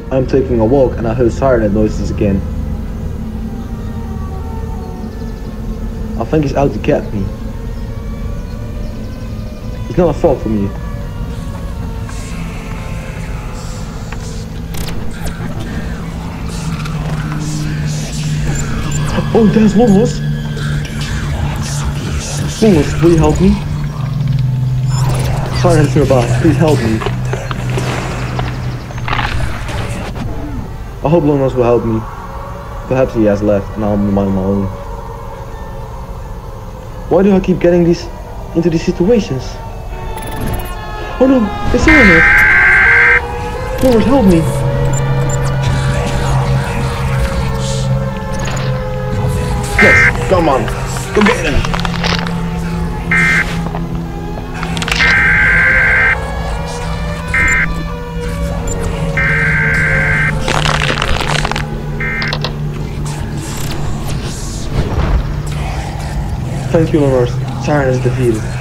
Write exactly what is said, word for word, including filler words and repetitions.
I'm taking a walk and I heard siren noises again. I think he's out to get me. It's not a fault from you. Oh, there's Lomos! Lomos, will you help me? Siren's nearby, please help me. I hope Lomos will help me. Perhaps he has left and I'm on my own. Why do I keep getting these into these situations? Oh no, it's Siren! Lomos, help me! Yes, come on, go get him! Thank you, Lomos. Siren is defeated.